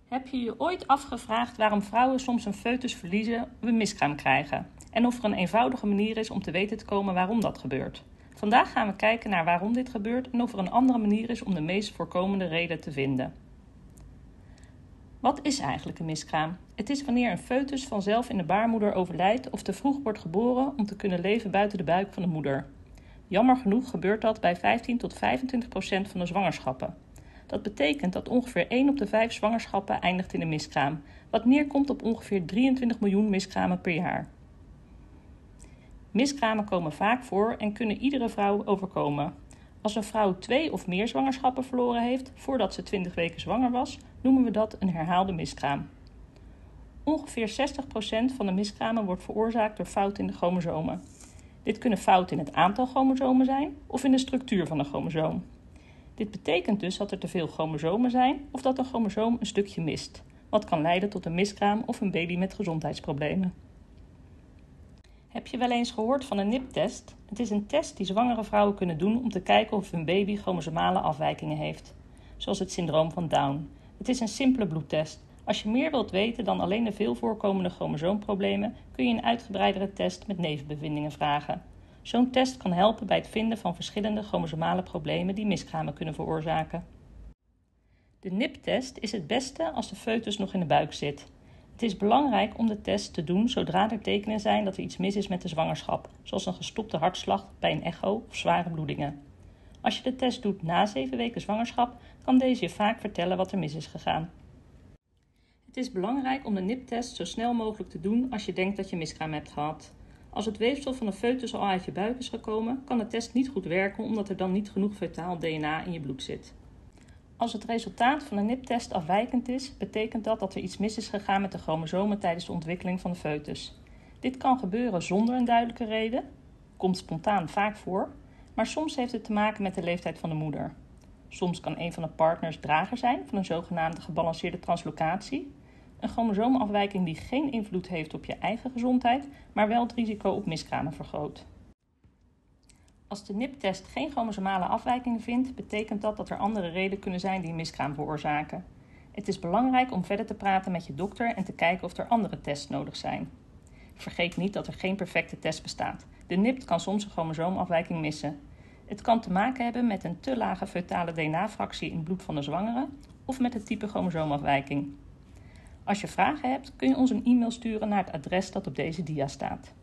Heb je je ooit afgevraagd waarom vrouwen soms een foetus verliezen of een miskraam krijgen? En of er een eenvoudige manier is om te weten te komen waarom dat gebeurt? Vandaag gaan we kijken naar waarom dit gebeurt en of er een andere manier is om de meest voorkomende reden te vinden. Wat is eigenlijk een miskraam? Het is wanneer een foetus vanzelf in de baarmoeder overlijdt of te vroeg wordt geboren om te kunnen leven buiten de buik van de moeder. Jammer genoeg gebeurt dat bij 15 tot 25% van de zwangerschappen. Dat betekent dat ongeveer 1 op de 5 zwangerschappen eindigt in een miskraam, wat neerkomt op ongeveer 23 miljoen miskramen per jaar. Miskramen komen vaak voor en kunnen iedere vrouw overkomen. Als een vrouw 2 of meer zwangerschappen verloren heeft voordat ze 20 weken zwanger was, noemen we dat een herhaalde miskraam. Ongeveer 60% van de miskramen wordt veroorzaakt door fouten in de chromosomen. Dit kunnen fouten in het aantal chromosomen zijn of in de structuur van de chromosoom. Dit betekent dus dat er te veel chromosomen zijn of dat een chromosoom een stukje mist, wat kan leiden tot een miskraam of een baby met gezondheidsproblemen. Heb je wel eens gehoord van een NIPT-test? Het is een test die zwangere vrouwen kunnen doen om te kijken of hun baby chromosomale afwijkingen heeft, zoals het syndroom van Down. Het is een simpele bloedtest. Als je meer wilt weten dan alleen de veel voorkomende chromosoomproblemen, kun je een uitgebreidere test met nevenbevindingen vragen. Zo'n test kan helpen bij het vinden van verschillende chromosomale problemen die miskramen kunnen veroorzaken. De NIPT-test is het beste als de foetus nog in de buik zit. Het is belangrijk om de test te doen zodra er tekenen zijn dat er iets mis is met de zwangerschap, zoals een gestopte hartslag bij een echo of zware bloedingen. Als je de test doet na 7 weken zwangerschap, kan deze je vaak vertellen wat er mis is gegaan. Het is belangrijk om de NIPT-test zo snel mogelijk te doen als je denkt dat je miskraam hebt gehad. Als het weefsel van de foetus al uit je buik is gekomen, kan de test niet goed werken omdat er dan niet genoeg fetaal DNA in je bloed zit. Als het resultaat van de NIPT-test afwijkend is, betekent dat er iets mis is gegaan met de chromosomen tijdens de ontwikkeling van de foetus. Dit kan gebeuren zonder een duidelijke reden, komt spontaan vaak voor, maar soms heeft het te maken met de leeftijd van de moeder. Soms kan een van de partners drager zijn van een zogenaamde gebalanceerde translocatie, een chromosoomafwijking die geen invloed heeft op je eigen gezondheid, maar wel het risico op miskramen vergroot. Als de NIPT-test geen chromosomale afwijkingen vindt, betekent dat er andere redenen kunnen zijn die een miskraam veroorzaken. Het is belangrijk om verder te praten met je dokter en te kijken of er andere tests nodig zijn. Vergeet niet dat er geen perfecte test bestaat. De NIPT kan soms een chromosoomafwijking missen. Het kan te maken hebben met een te lage fetale DNA-fractie in het bloed van de zwangere of met het type chromosoomafwijking. Als je vragen hebt, kun je ons een e-mail sturen naar het adres dat op deze dia staat.